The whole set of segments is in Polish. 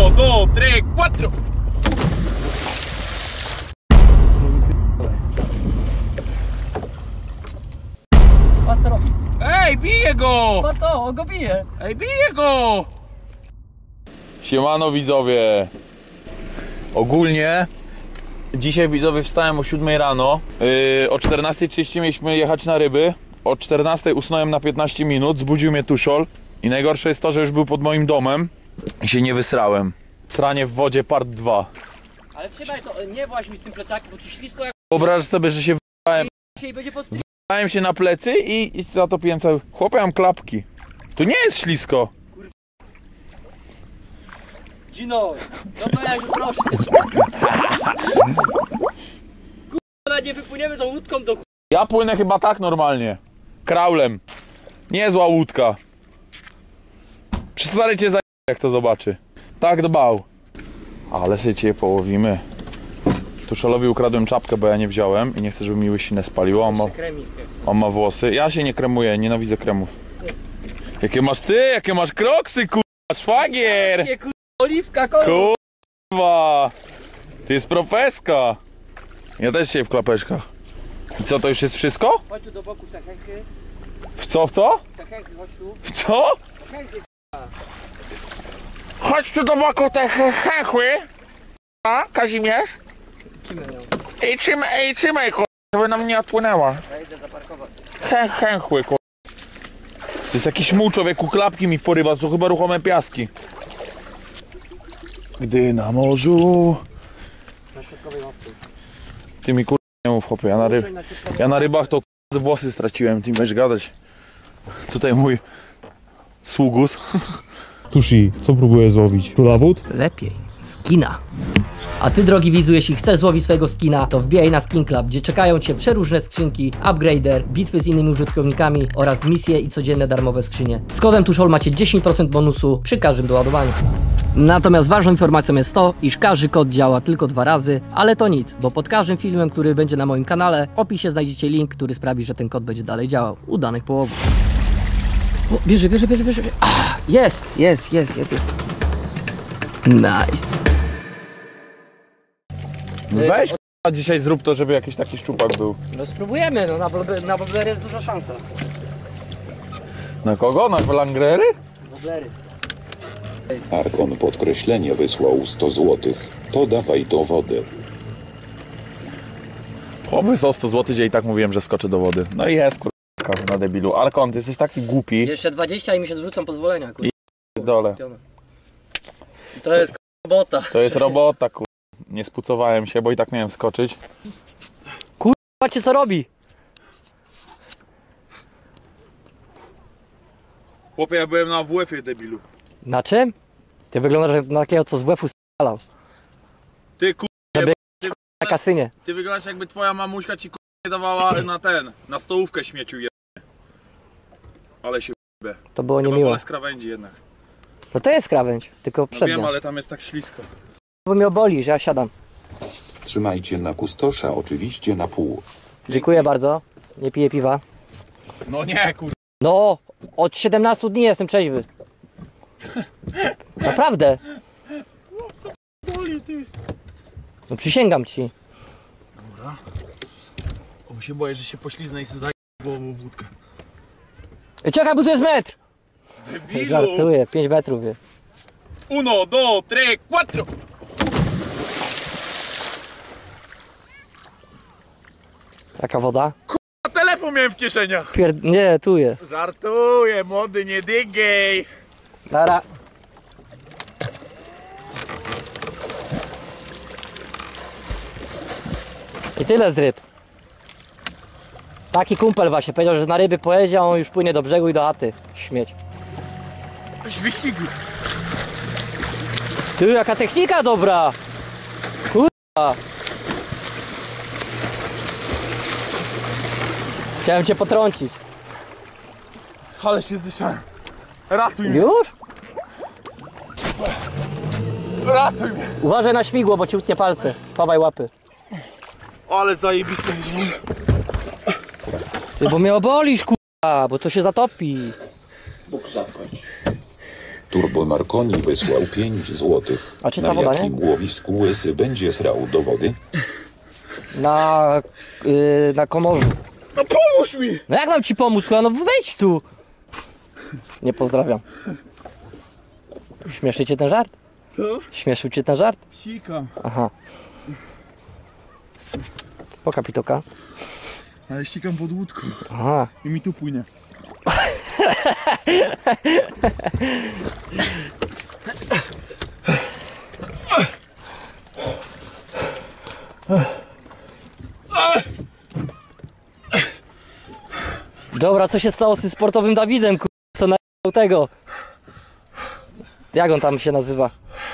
1, 2, 3, 4. Patrz co robi. Ej, bije go! Patrz to, on go bije. Ej, bije go! Siemano widzowie. Ogólnie dzisiaj widzowie wstałem o 7 rano. O 14:30 mieliśmy jechać na ryby. O 14 usnąłem na 15 minut, zbudził mnie Tuszol. I najgorsze jest to, że już był pod moim domem i się nie wysrałem. Sranie w wodzie part 2. Ale trzymaj to, nie właź mi z tym plecakiem, bo ci ślisko jak Wyobraź sobie, że się wyrwałem. się i będzie pospie... Wyrwałem się na plecy i zatopiłem cały... Chłopie, mam klapki. Tu nie jest ślisko. Gino, no to jakby proszę. Kurwa, nie wypłyniemy tą łódką do Ja płynę chyba tak normalnie. Kraulem. Niezła łódka. Przestary cię za... jak to zobaczy. Tak dbał. Ale sobie cię połowimy. Tuszolowi ukradłem czapkę, bo ja nie wziąłem i nie chcę, żeby mi łysinę spaliło. On ma włosy. Ja się nie kremuję, nienawidzę kremów. Jakie masz ty? Jakie masz kroksy, kurwa, szwagier! Oliwka, kolor. Kurwa! Ty jest profeska. Ja też się w klapeczkach. I co, to już jest wszystko? Chodź tu do boku, te hechy. W co, w co? Te hechy, chodź tu. W co? Hechy, Chodź tu do boku te hechły. A, Kazimierz? I trzymaj, kurwa, żeby nam nie odpłynęła. ja idę zaparkować. Chęchły, kurwa. To jest jakiś muł, człowieku, klapki mi porywa, to chyba ruchome piaski. Gdy na morzu... Na środkowej łapce. Ty mi kurwa nie mów, chłopie, ja na rybach to kurwa włosy straciłem, ty będziesz gadać. Tutaj mój sługus. Tushi, co próbujesz złowić? Króla wód? Lepiej, skina. A ty, drogi widzu, jeśli chcesz złowić swojego skina, to wbijaj na Skin Club, gdzie czekają cię przeróżne skrzynki, upgrader, bitwy z innymi użytkownikami oraz misje i codzienne darmowe skrzynie. Z kodem Tuszol macie 10% bonusu przy każdym doładowaniu. Natomiast ważną informacją jest to, iż każdy kod działa tylko 2 razy, ale to nic, bo pod każdym filmem, który będzie na moim kanale, w opisie znajdziecie link, który sprawi, że ten kod będzie dalej działał. Udanych połowów. O, bierze. Jest. Nice. Weź kurwa, dzisiaj zrób to, żeby jakiś taki szczupak był. No spróbujemy, no na woblery jest duża szansa. Na kogo? Na flangrery? Woblery. Arkon podkreślenie wysłał 100 złotych. To dawaj do wody. Chłopy są 100 zł, gdzie i tak mówiłem, że skoczę do wody. No i jest kurwa na debilu. Arkon, ty jesteś taki głupi. Jeszcze 20 i mi się zwrócą pozwolenia, kurwa. Dole. To jest robota. To jest robota, kurwa. Nie spucowałem się, bo i tak miałem skoczyć. Patrzcie co robi. Chłopie, ja byłem na WF-ie, debilu. Na czym? Ty wyglądasz na takiego, co z WF-u strzelał. Ty kurwa, Na kasynie. ty wyglądasz jakby twoja mamuśka ci kurwa dawała na stołówkę śmieciu je. Ale się b. To było Chyba niemiłe. wolę z krawędzi jednak. No to jest krawędź, tylko No przednia. wiem, ale tam jest tak ślisko. Bo mnie oboli, że ja siadam. Trzymajcie na kustosza, oczywiście na pół. Dziękuję bardzo. Nie piję piwa. No nie, kurwa. No, od 17 dni jestem trzeźwy. Naprawdę. Boli ty. No przysięgam ci. Dobra. Bo się boję, że się pośliznę i sobie zajmę głową w wódkę. Czekaj, bo tu jest metr. Debilu! Żartuję, 5 metrów wie. 1, 2, 3, 4. Jaka woda? A telefon miałem w kieszeniach. Nie, tu jest. Żartuję, młody, nie dygej. Dara. I tyle z ryb. Taki kumpel właśnie powiedział, że na ryby pojedzie, a on już płynie do brzegu i do chaty. Śmieć. Weź wyścigi. Ty, jaka technika dobra! Kurwa! Chciałem cię potrącić. Ale się zdyszałem. Ratuj mnie. Już? Ratuj mnie. Uważaj na śmigło, bo ci utnie palce. Chowaj łapy. Ale zajebiste jest. Ty, bo mnie obolisz, kurwa, bo to się zatopi. Bóg zapłać. Turbo Marconi wysłał 5 złotych. A czysta Na woda, jakim łowisku łysy będzie srał do wody? Na Komorzu. No pomóż mi! No jak mam ci pomóc? No wejdź tu. Nie pozdrawiam. Śmieszy cię ten żart? Co? Śmieszył cię ten żart? Sikam. Aha. Poka pitoka. Ale sikam pod łódką Aha. i mi tu płynie. Dobra, co się stało z tym sportowym Dawidem, co na tego? Jak on tam się nazywa?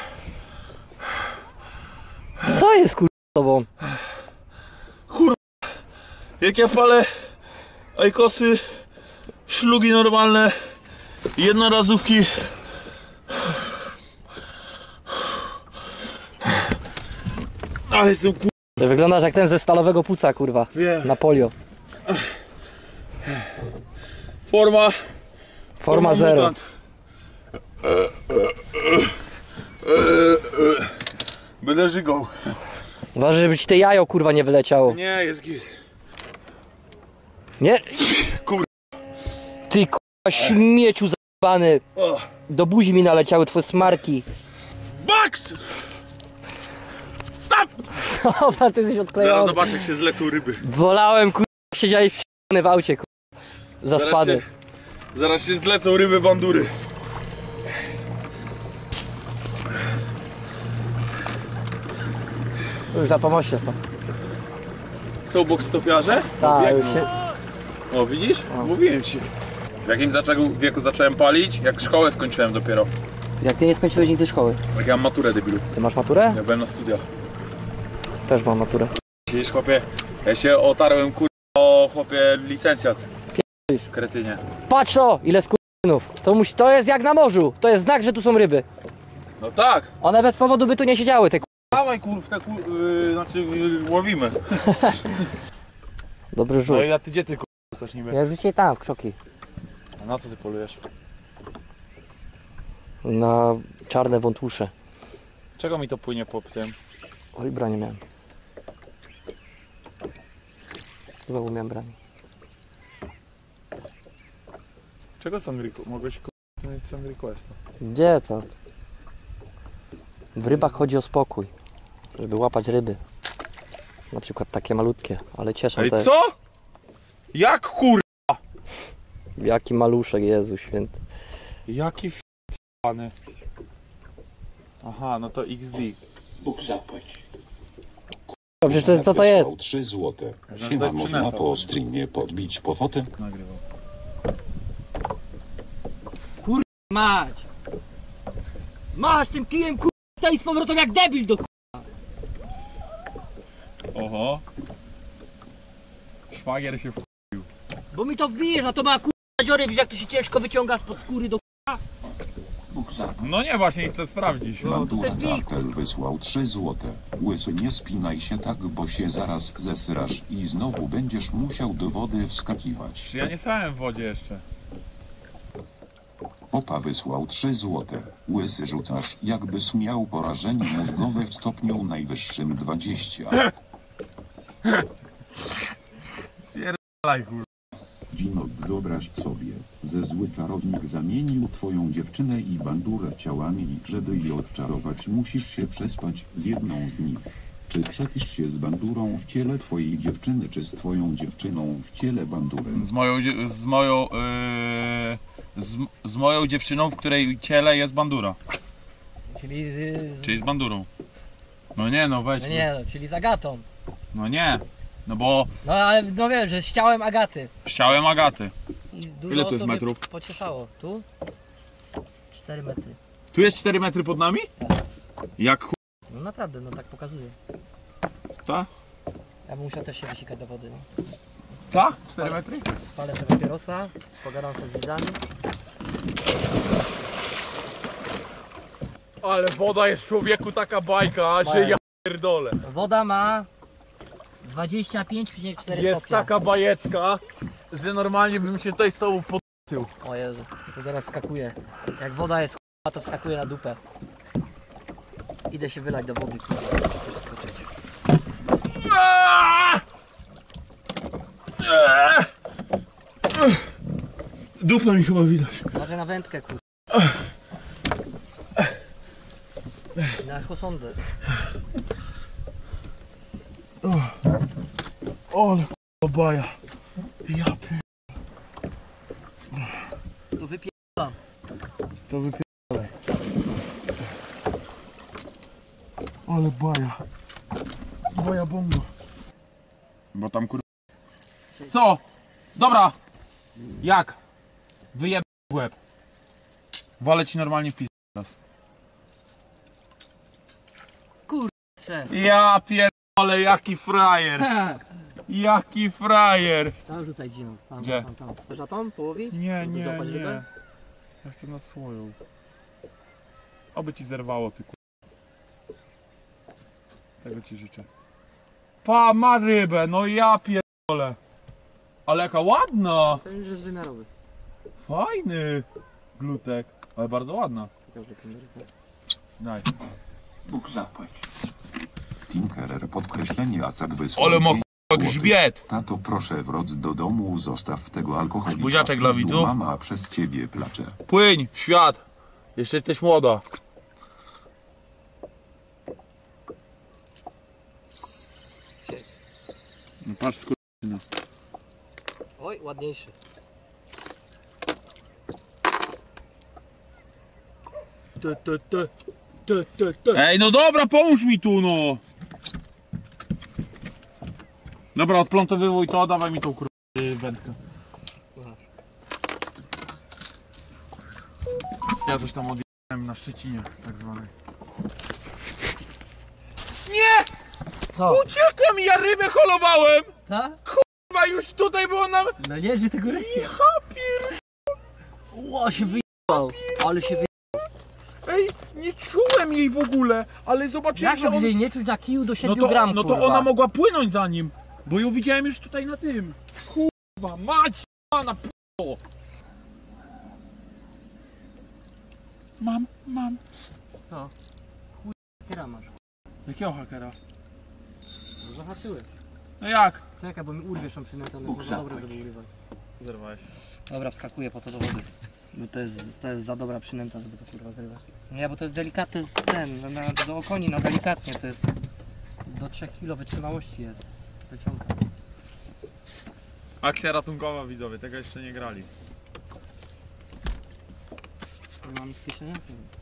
Co jest z tobą? Jak ja palę ajkosy, szlugi normalne, jednorazówki. Ale jestem Ty wyglądasz jak ten ze stalowego płuca, kurwa. Wiem. Na polio. Forma zero. mutant. Będę żygał. Uważaj, żeby ci te jajo, kurwa, nie wyleciało. Nie, jest git. Nie? Kur... Ty, kurwa, śmieciu zajebany. O. Do buzi mi naleciały twoje smarki. Bugs! Stop! Dobra, ty jesteś Zaraz odklejony. zobacz, jak się zlecą ryby. Wolałem, kurwa, jak siedziałeś w aucie, kurwa. Zaspany. Zaraz się zlecą ryby bandury. Już na pomoście są. Są bokstopiarze? Tak, już się... O, widzisz? Mówiłem ci. W jakim wieku zacząłem palić? Jak szkołę skończyłem dopiero. Jak ty nie skończyłeś nigdy szkoły? Jak ja mam maturę, debilu. Ty masz maturę? Ja byłem na studiach. Też mam maturę. Siedzisz, chłopie, ja się otarłem, o chłopie, licencjat. Kretynie. Patrz to, ile skurwynów. To jest jak na morzu. To jest znak, że tu są ryby. No tak. One bez powodu by tu nie siedziały, te Dawaj znaczy łowimy. Dobry rzut. No i a ty gdzie ty chcesz niby? Ja już dzisiaj tam, w krzoki. A na co ty polujesz? Na czarne wątłusze. Czego mi to płynie po tym? Oj, branie miałem. Znowu miałem branie. Czego są mogłeś sam requesta? Gdzie co? W rybach chodzi o spokój. Żeby łapać ryby. Na przykład takie malutkie, ale cieszą Ej, te... co? Jak kur... Jaki maluszek, Jezu święty. Jaki f***any. Aha, no to XD. Dobrze, to, co to jest? Wysłał 3 złote. to Siema, jest można przynęta. po streamie podbić po fotę? Nagrywał. Mać! Masz tym kijem, i z powrotem jak debil do Oho. Szwagier się Bo mi to wbijesz, a to ma dziory, wiesz jak to się ciężko wyciąga spod skóry do No nie, właśnie chcę sprawdzić. Bandura Cartel wysłał 3 złote. Łysy, nie spinaj się tak, bo się zaraz zesrasz i znowu będziesz musiał do wody wskakiwać. Czy ja nie stałem w wodzie jeszcze? Opa wysłał 3 złote. Łysy, rzucasz, jakbyś miał porażenie mózgowe w stopniu najwyższym 20. Spierdalaj kur... Dino, wyobraź sobie, ze zły czarownik zamienił twoją dziewczynę i bandurę ciałami i żeby je odczarować musisz się przespać z jedną z nich. Czy przepisz się z bandurą w ciele twojej dziewczyny, czy z twoją dziewczyną w ciele bandury? Z moją dziewczyną, w której ciele jest bandura. Czyli... Czyli z bandurą. No nie, no weź. No nie, no, czyli z Agatą. No nie. No bo No ale no wiem, że z ciałem Agaty. chciałem Agaty. I dużo Ile to jest osób mnie metrów? Pocieszało. Tu? 4 metry. Tu jest 4 metry pod nami? Jak ch... No naprawdę, no tak pokazuje. Ta? Ja bym musiał też się wysikać do wody, no. Ta? 4 metry? Palę tego papierosa, pogadam sobie z widzami. Ale woda jest, człowieku, taka bajka, że ja pierdolę. Woda ma 25,4 Jest stopnia. taka bajeczka, że normalnie bym się tutaj z tobą pod... O Jezu, to teraz skakuje. Jak woda jest A to wskakuje na dupę. Idę się wylać do wody, kurwa. Wskoczyć. Dupę mi chyba widać. Może na wędkę, kurwa. Na chosondę. Ale baja. Ja pier... To wypieram. To wypierdolę. Ale baja. Baja bongo. Bo tam kur... Co? Dobra. Jak? Wyjeb w łeb. Walę ci normalnie w pis... Kurczę. Ja pierdolę, jaki frajer. Jaki frajer. Tam rzucaj dziną. Tam, Gdzie? tam. Chcesz na tą połowić? Nie, Żeby nie, złapać nie. rybę? Ja chcę na swoją. Oby ci zerwało, ty kur... Tego ci życzę. Pa, ma rybę, no ja pierdolę. Ale jaka ładna. To już jest wymiarowy. Fajny glutek. Ale bardzo ładna. Pokażę tę rybę. Daj. Bóg zapłać. Tinkerer podkreślenie Acak wysłał. Ale ma 5 k***a złotych. grzbiet. Tato, proszę wróć do domu, zostaw tego alkoholika. Buziaczek dla Pizdu, widzów. Mama przez ciebie placze. Płyń w świat. Jeszcze jesteś młoda. No patrz skurczyna. Oj, ładniejszy. Ej, no dobra, pomóż mi tu, no. Dobra, odplątowywuj to, dawaj mi tą wędkę. Ja coś tam odjechałem na Szczecinie, tak zwanej. Nie! Co? Uciekła mi, ja rybę holowałem! Tak? Chyba już tutaj było nam... No nie, że tego ryby. Hapier... Ło, się wyjebał. Ale się wyjebał. Ej, nie czułem jej w ogóle, ale zobaczyłem, Jak że on... jej nie czuć na kiju do 7 No to, gram, no to kurwa. ona mogła płynąć za nim, bo ją widziałem już tutaj na tym. Kurwa, mać, na p***o. Mam. Co? Chuj, kiera masz. Jakiego hakera? No zahaczyłeś. No jak? Czekaj, bo mi urwiesz tą przynętę, ale to za dobre, żeby urywać. Zerwałeś. Dobra, wskakuję po to do wody. Bo to jest za dobra przynęta, żeby to kurwa zrywać. Nie, bo to jest delikatny, to jest ten, do okoni, no delikatnie, to jest do 3 kg wytrzymałości jest. Wyciąga. Akcja ratunkowa, widzowie, tego jeszcze nie grali. Nie mam nic w kieszeni?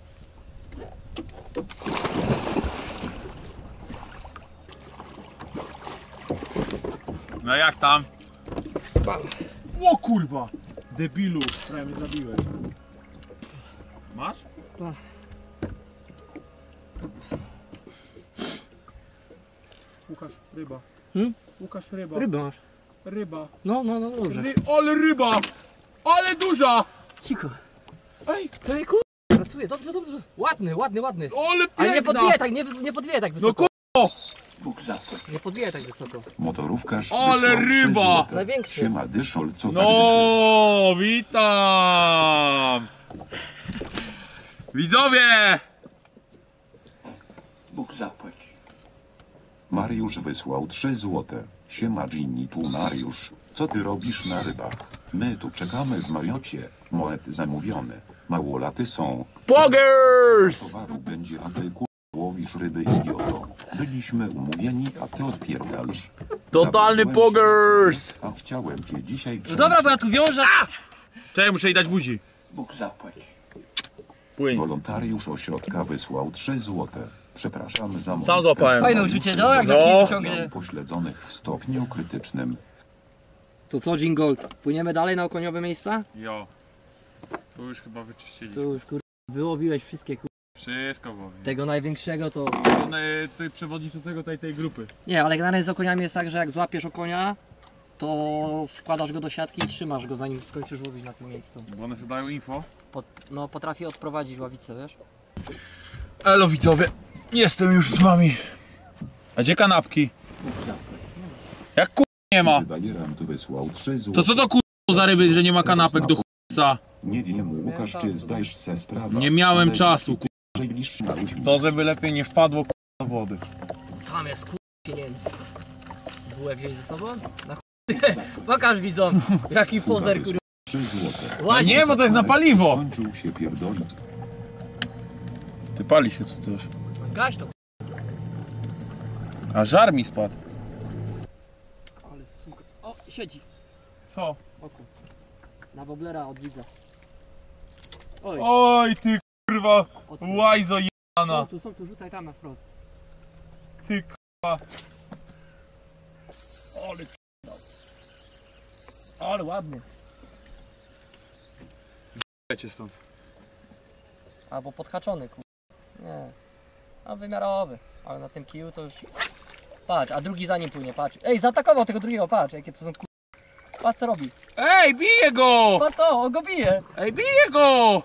No jak tam? O kurwa! Debilu, prawie mnie zabiłeś. Masz? Tak. Łukasz, ryba. Łukasz, ryba. Ryby masz. Ryba. No, dobrze. Ale ryba! Ale duża! Cicho. Ej, Ej, kurwa, pracuje, dobrze. Ładny. ale piękna! Ale nie podbijaj tak, nie podbijaj tak wysoko. Bóg zapłać. Nie podbijaj tak wysoko. Motorówkarz Ale wysłał 3 ryba! złote. Największy. Siema dyszol, co tak dyszysz? No, witam! Widzowie! Bóg zapłać. Mariusz wysłał 3 złote. Siema Ginny, tu Mariusz. Co ty robisz na rybach? My tu czekamy w Mariocie. Moet zamówione. Małolaty są. Poggers! Towaru będzie, a ty łowisz ryby, idioto. Byliśmy umówieni, a ty odpierdalasz. Totalny Zabrałem poggers! cię, a chciałem cię dzisiaj No dobra, bo ja tu wiążę. Czekaj, muszę jej dać buzi. Bóg zapłać. Płyń. Wolontariusz ośrodka wysłał 3 złote. Przepraszam za Sam złapałem. Fajne uczucie, no, jak No. no. Ciągnie. Pośledzonych w stopniu krytycznym. To co, Jean Gold? Płyniemy dalej na okoniowe miejsca? Jo. Tu już chyba wyczyścili. Tu już kur... wyłowiłeś wszystkie kur... Wszystko było. Tego największego to... Ty przewodniczącego tej grupy. Nie, ale generalnie z okoniami jest tak, że jak złapiesz okonia, to wkładasz go do siatki i trzymasz go zanim skończysz łowić na tym miejscu. Bo one sobie dają info. No potrafi odprowadzić ławicę, wiesz? Elo widzowie, jestem już z wami. A gdzie kanapki? Jak nie ma? Bajeran tu wysłał 3 złote. To co to za ryby, że nie ma kanapek do ch***a? Nie wiem, Łukasz, czy zdajesz se sprawę. Nie miałem ale czasu, ty żeglisz na uśmiech. To, żeby lepiej nie wpadło do wody. Tam jest pieniędzy. Bułę wziąć ze sobą? Na Pokaż widzom, jaki pozer, kurwa. 3 złote. Łaź, Nie, bo to jest na paliwo. Skończył się pierdolić. Ty pali się co też. Zgaś to. A żar mi spadł. Ale suka. O, siedzi. Co? Oku. Na woblera od widza. Oj. Oj ty kurwa, O, tu. łajzo jana. Są tu, rzucaj tam na wprost. Ty kurwa. Ale Ale ładny. k***cie stąd. Albo podhaczony, kurwa. Nie. A wymiarowy. Ale na tym kiju to już... Patrz, a drugi za nim płynie, patrz. Ej, zaatakował tego drugiego, patrz, jakie to są kurwa. Patrz co robi. Ej, bije go! Patrz to, on go bije. Ej, bije go!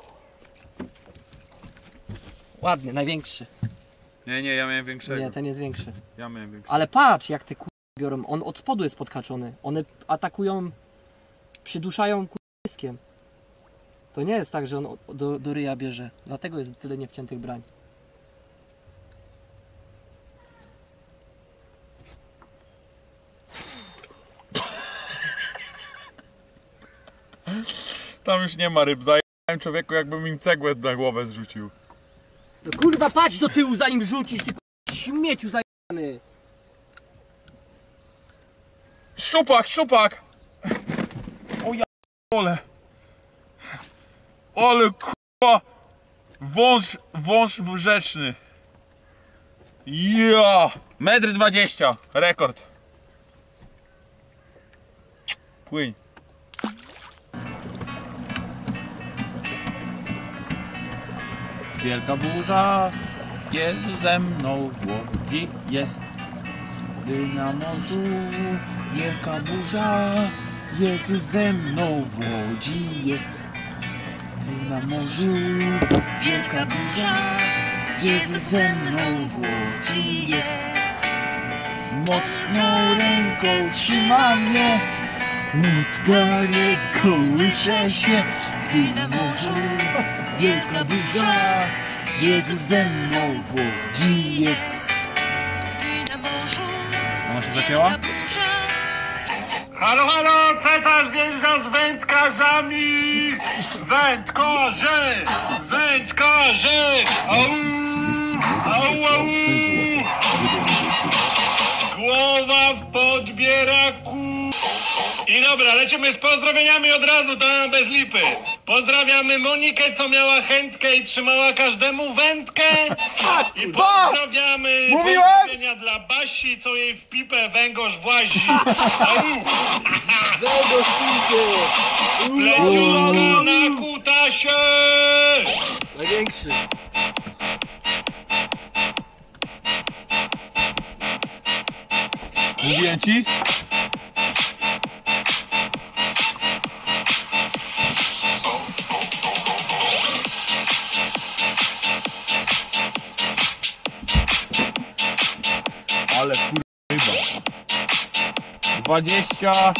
Ładny, największy. Nie, ja miałem większego. Nie, ten jest większy. Ja miałem większego. Ale patrz, jak te kurwa biorą. On od spodu jest podhaczony. One atakują, przyduszają kurwiskiem. To nie jest tak, że on do ryja bierze. Dlatego jest tyle niewciętych brań. Tam już nie ma ryb. Zajebałem człowieku, jakbym im cegłę na głowę zrzucił. No kurwa, patrz do tyłu zanim rzucisz, ty kurwa śmieciu zajebany. Szczupak! O ja ole. Ale kurwa. Wąż rzeczny. Ja! 1,20 m. Rekord. Płyń. Wielka burza, Jezu ze mną w łodzi jest. Gdy na morzu wielka burza, Jezu ze mną w łodzi jest. Gdy na morzu wielka burza, Jezu ze mną w łodzi jest. Mocną ręką trzyma mnie, łódka nie kołysze się. Gdy na morzu wielka burza, Jezus ze mną w łodzi jest. Ona się zacięła? Halo, halo, cesarz wjeżdża z wędkarzami! Wędkarze! Au! Au! Głowa w podbieraku! I dobra, lecimy z pozdrowieniami od razu, tam bez lipy. Pozdrawiamy Monikę, co miała chętkę i trzymała każdemu wędkę. I pozdrawiamy pozdrowienia dla Basi, co jej w pipę węgorz włazi. Pleciutko na kutasie. Największy. Mówiłem ci? Ale kurwa. 22.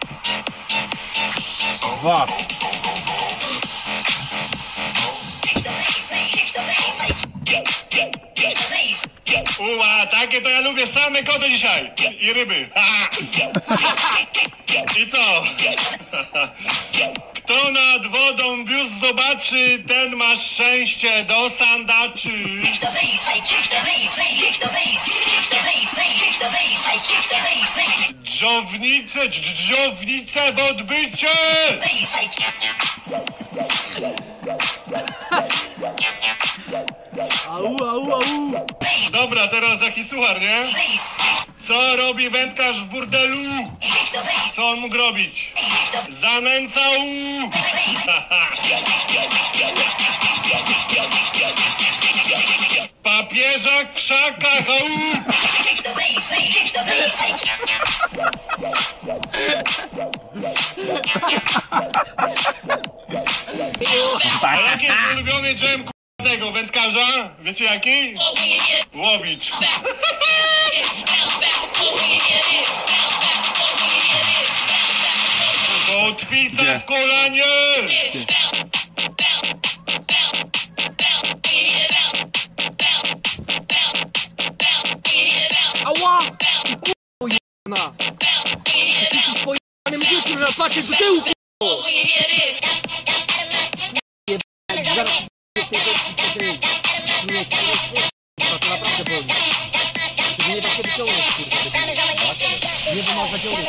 Uła, takie to ja lubię, same koty dzisiaj. I ryby. I co? Kto nad wodą biust zobaczy, ten ma szczęście do sandaczy. Dżownice w odbycie! Au. Dobra, teraz jaki suchar, nie? Co robi wędkarz w burdelu? Co on mógł robić? Zanęcał! Papieżak w szakach! Au! A jaki jest ulubiony dżem tego wędkarza? Wiecie jaki? Łowicz. Kotwica Gdzie? w kolanie! Ała! Kurwa jebana! Ty tu w pojebanym życiu, że patrzeć do tyłu, kurwa! Zaraz nie, to naprawdę boli. To nie da się wyciągnąć, kurwa. Nie wymaga dziury.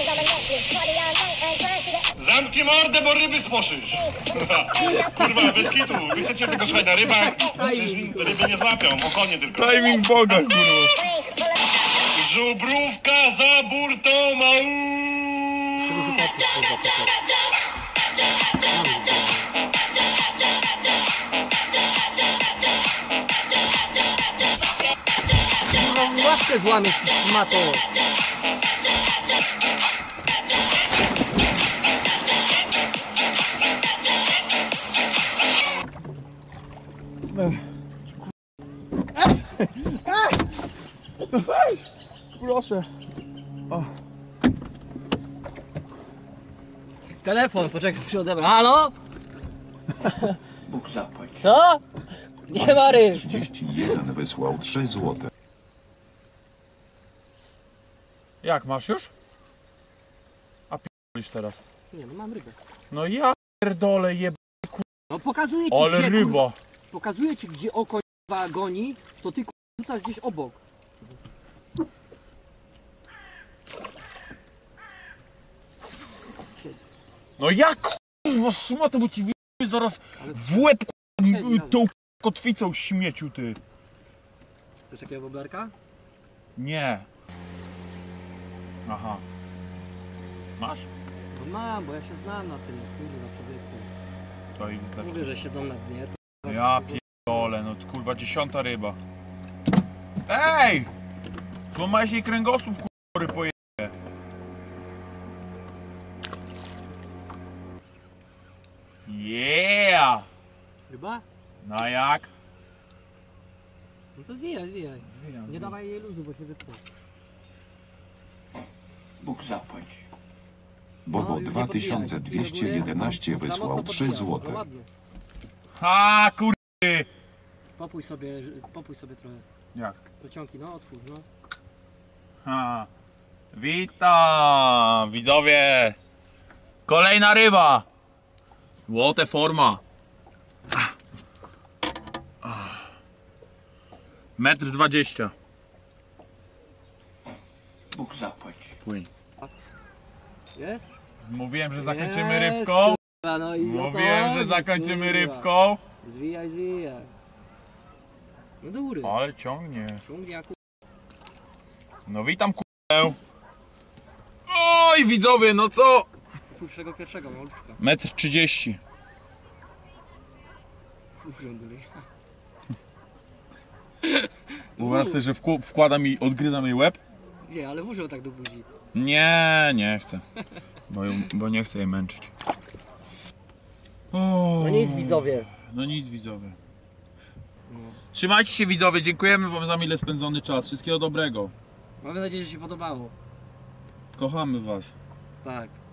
Zamknij mordę, bo ryby smoszysz. Kurwa, bez kitu. Wy chcecie tego słuchać na rybach? Ryby nie złapią, okonie tylko. Timing Boga, kurwa. Żubrówka za burtą mału. Kurwa, łapkę złamiesz, mato. Proszę. Telefon, poczekaj, przy odebrać. Halo? Bóg zapłać. Co? Nie ma ryb. 31 wysłał 3 złote. Jak, masz już? A p***lisz teraz. Nie, no mam rybę. No ja pierdolę jeb... No pokazuję ci, Ale gdzie, ryba. pokazuję ci, gdzie oko kurwa goni, to ty kurwa rzucasz gdzieś obok. No jak kurwa szmatę, bo ci w zaraz w łeb kurwa, tą kotwicą śmieciu ty. Chcesz takiego woblerka? Nie. Aha. Masz? No mam, bo ja się znam na tym, kurwa człowieku. To ich zdać. Mówię, że siedzą na dnie. To... Ja pierdolę, no kurwa 10. ryba. Ej! Złamałeś jej kręgosłup, kurwa, poje... Yeah! Ryba? No jak? No to zwijaj, zwijaj. Zwijam. Nie dawaj jej luzu, bo się wytnie. Bóg zapłać. No, Bobo już nie podbijaj. 2211 Za wysłał mocno 3 podbijaj. No złote. ładnie. Ha, kurwy! Popuj sobie trochę. Jak? Pociągi, no otwórz, no. Ha. Witam, widzowie! Kolejna ryba! Złote forma. 1,20 m. Bóg zapłać. Płyń. Jest? Mówiłem, że zakończymy Jest, rybką. kurwa, no i o to Mówiłem, że chodzi, zakończymy kurwa. rybką. Zwijaj, zwijaj. No do góry. Ale ciągnie. Ciągnie jak No witam k***ę. Oj widzowie, no co? pierwszego maluszka. 1,30 m. Urzęduj. Wyobraź sobie, że wkładam i odgryzam jej łeb? Nie, ale włożył tak do buzi. Nie, nie chcę. Bo nie chcę jej męczyć. O, No nic widzowie. No nic widzowie. Trzymajcie się widzowie, dziękujemy wam za mile spędzony czas. Wszystkiego dobrego. Mamy nadzieję, że się podobało. Kochamy was. Tak.